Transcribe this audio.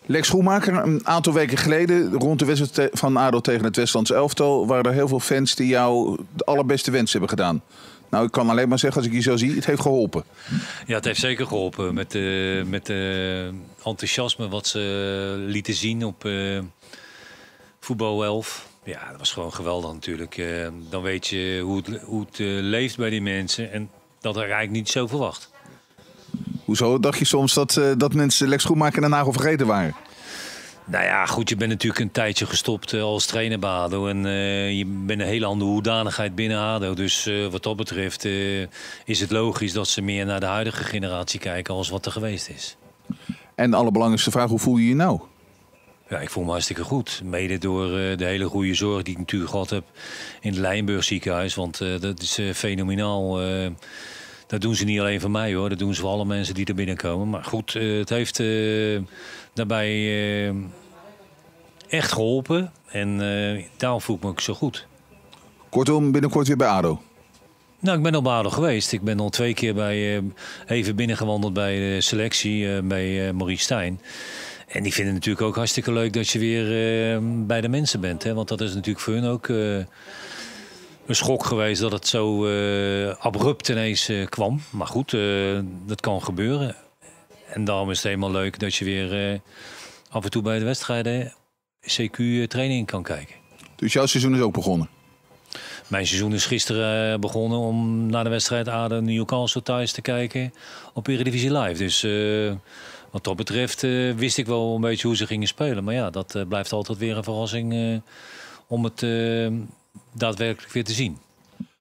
Lex Schoenmaker, een aantal weken geleden, rond de wedstrijd van ADO tegen het Westlands elftal, waren er heel veel fans die jou de allerbeste wens hebben gedaan. Nou, ik kan alleen maar zeggen, als ik je zo zie, het heeft geholpen. Ja, het heeft zeker geholpen. Met enthousiasme wat ze lieten zien op voetbal 11. Ja, dat was gewoon geweldig natuurlijk. Dan weet je hoe het leeft bij die mensen en dat er eigenlijk niet zo verwacht. Hoezo dacht je soms dat mensen Lex Schoenmaker en Den Haag al vergeten waren? Nou ja, goed, je bent natuurlijk een tijdje gestopt als trainer bij ADO. En je bent een hele andere hoedanigheid binnen ADO. Dus wat dat betreft is het logisch dat ze meer naar de huidige generatie kijken als wat er geweest is. En de allerbelangrijkste vraag, hoe voel je je nou? Ja, ik voel me hartstikke goed. Mede door de hele goede zorg die ik natuurlijk gehad heb in het Lijnburg ziekenhuis. Want dat is fenomenaal. Dat doen ze niet alleen voor mij hoor. Dat doen ze voor alle mensen die er binnenkomen. Maar goed, het heeft daarbij echt geholpen. En daarom voel ik me ook zo goed. Kortom, binnenkort weer bij ADO? Nou, ik ben al bij ADO geweest. Ik ben al 2 keer even binnengewandeld bij de selectie. Bij Maurice Stijn. En die vinden het natuurlijk ook hartstikke leuk dat je weer bij de mensen bent. Hè? Want dat is natuurlijk voor hun ook een schok geweest dat het zo abrupt ineens kwam. Maar goed, dat kan gebeuren. En daarom is het helemaal leuk dat je weer af en toe bij de wedstrijden CQ-training kan kijken. Dus jouw seizoen is ook begonnen? Mijn seizoen is gisteren begonnen om naar de wedstrijd ADO Newcastle thuis te kijken op Eredivisie Live. Dus wat dat betreft wist ik wel een beetje hoe ze gingen spelen. Maar ja, dat blijft altijd weer een verrassing om het daadwerkelijk weer te zien.